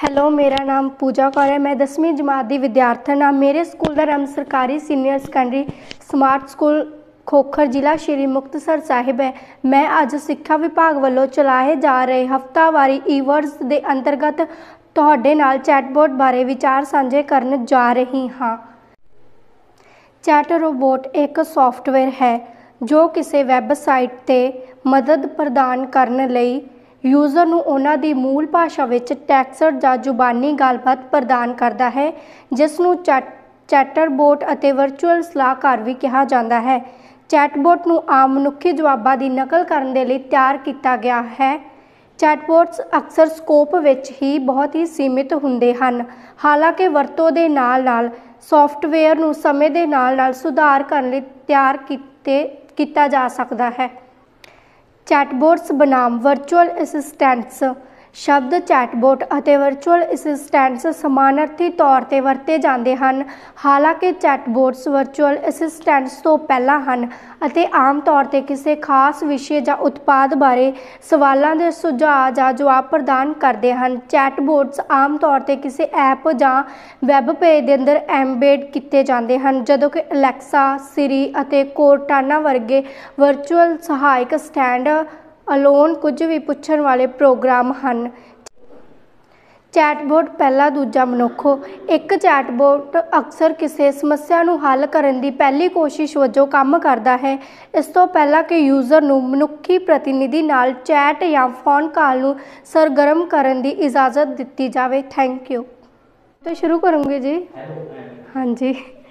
Hello, ਮੇਰਾ ਨਾਮ ਪੂਜਾ ਕੌਰ ਹੈ। ਮੈਂ 10ਵੀਂ ਜਮਾਤ ਦੀ ਵਿਦਿਆਰਥਣ ਹਾਂ। ਮੇਰੇ ਸਕੂਲ ਦਾ ਨਾਮ ਸਰਕਾਰੀ senior secondary smart school Khokhar, ਜ਼ਿਲ੍ਹਾ ਸ਼੍ਰੀ ਮੁਕਤਸਰ ਸਾਹਿਬ ਹੈ। ਮੈਂ ਅੱਜ ਸਿੱਖਿਆ ਵਿਭਾਗ ਵੱਲੋਂ ਚਲਾਏ ਜਾ ਰਹੇ ਹਫ਼ਤਾਵਾਰੀ ਈਵਰਸ ਦੇ ਅੰਤਰਗਤ ਤੁਹਾਡੇ ਨਾਲ ਚੈਟਬੋਟ ਬਾਰੇ ਵਿਚਾਰ ਸਾਂਝੇ ਕਰਨ ਜਾ ਰਹੀ ਹਾਂ। ਚੈਟ ਰੋਬੋਟ ਇੱਕ ਸੌਫਟਵੇਅਰ ਹੈ ਜੋ ਕਿਸੇ ਵੈੱਬਸਾਈਟ 'ਤੇ ਮਦਦ ਪ੍ਰਦਾਨ ਕਰਨ ਲਈ ਯੂਜ਼ਰ ਨੂੰ ਉਹਨਾਂ ਦੀ ਮੂਲ ਭਾਸ਼ਾ ਵਿੱਚ ਟੈਕਸਟ ਜਾਂ ਜ਼ੁਬਾਨੀ ਗੱਲਬਾਤ ਪ੍ਰਦਾਨ ਕਰਦਾ ਹੈ, ਜਿਸ ਨੂੰ ਚੈਟਰਬੋਟ ਅਤੇ ਵਰਚੁਅਲ ਸਲਾਹਕਾਰ ਵੀ ਕਿਹਾ ਜਾਂਦਾ ਹੈ। ਚੈਟਬੋਟ ਨੂੰ ਆਮ ਮਨੁੱਖੀ ਜਵਾਬਾਂ ਦੀ ਨਕਲ ਕਰਨ ਦੇ ਲਈ ਤਿਆਰ ਕੀਤਾ ਗਿਆ ਹੈ। ਚੈਟਬੋਟਸ ਅਕਸਰ ਸਕੋਪ ਵਿੱਚ ਹੀ ਬਹੁਤ ਹੀ ਸੀਮਿਤ ਹੁੰਦੇ ਹਨ, ਹਾਲਾਂਕਿ ਵਰਤੋਂ ਦੇ ਨਾਲ-ਨਾਲ ਸੌਫਟਵੇਅਰ ਨੂੰ ਸਮੇਂ ਦੇ ਨਾਲ-ਨਾਲ ਸੁਧਾਰ ਕਰਨ ਲਈ ਤਿਆਰ ਕੀਤਾ ਜਾ ਸਕਦਾ ਹੈ। ਚੈਟਬੋਟਸ ਬਨਾਮ ਵਰਚੁਅਲ ਅਸਿਸਟੈਂਟਸ। ਸ਼ਬਦ ਚੈਟਬੋਟ ਅਤੇ ਵਰਚੁਅਲ ਅਸਿਸਟੈਂਟਸ ਸਮਾਨਾਰਥੀ ਤੌਰ 'ਤੇ ਵਰਤੇ ਜਾਂਦੇ ਹਨ, ਹਾਲਾਂਕਿ ਚੈਟਬੋਟਸ ਵਰਚੁਅਲ ਅਸਿਸਟੈਂਟਸ ਤੋਂ ਪਹਿਲਾਂ ਹਨ ਅਤੇ ਆਮ ਤੌਰ 'ਤੇ ਕਿਸੇ ਖਾਸ ਵਿਸ਼ੇ ਜਾਂ ਉਤਪਾਦ ਬਾਰੇ ਸਵਾਲਾਂ ਦੇ ਸੁਝਾਅ ਜਾਂ ਜਵਾਬ ਪ੍ਰਦਾਨ ਕਰਦੇ ਹਨ। ਚੈਟਬੋਟਸ ਆਮ ਤੌਰ 'ਤੇ ਕਿਸੇ ਐਪ ਜਾਂ ਵੈਬ ਪੇਜ ਦੇ ਅੰਦਰ ਐਮਬੈਡ ਕੀਤੇ ਜਾਂਦੇ ਹਨ, ਜਦੋਂ ਕਿ ਅਲੈਕਸਾ, ਸਿਰੀ ਅਤੇ ਕੋਰਟਾਨਾ ਵਰਗੇ ਵਰਚੁਅਲ ਸਹਾਇਕ ਸਟੈਂਡ ਅਲੋਨ ਕੁਝ ਵੀ ਪੁੱਛਣ ਵਾਲੇ ਪ੍ਰੋਗਰਾਮ ਹਨ। ਚੈਟਬੋਟ ਪਹਿਲਾ ਦੂਜਾ ਮਨੁੱਖ। ਇੱਕ ਚੈਟਬੋਟ ਅਕਸਰ ਕਿਸੇ ਸਮੱਸਿਆ ਨੂੰ ਹੱਲ ਕਰਨ ਦੀ ਪਹਿਲੀ ਕੋਸ਼ਿਸ਼ ਵਜੋਂ ਕੰਮ ਕਰਦਾ ਹੈ, ਇਸ ਤੋਂ ਪਹਿਲਾਂ ਕਿ ਯੂਜ਼ਰ ਨੂੰ ਮਨੁੱਖੀ ਪ੍ਰਤੀਨਿਧੀ ਨਾਲ ਚੈਟ ਜਾਂ ਫੋਨ ਕਾਲ ਨੂੰ ਸਰਗਰਮ ਕਰਨ ਦੀ ਇਜਾਜ਼ਤ ਦਿੱਤੀ ਜਾਵੇ। Thank you. तो शुरू करूँगी जी। हाँ जी,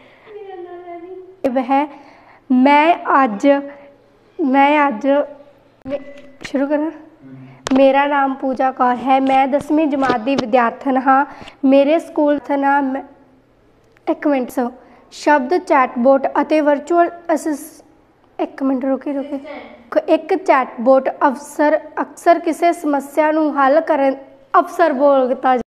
वह मैं आज शुरू करा। मेरा नाम पूजा कौर है। मैं 10वीं जमात की विद्यार्थन हाँ। मेरे स्कूल का नाम एक मिनट शब्द चैटबोट और वर्चुअल एक मिनट रुके एक चैटबोट अक्सर किसी समस्या नूं हल करन बोलता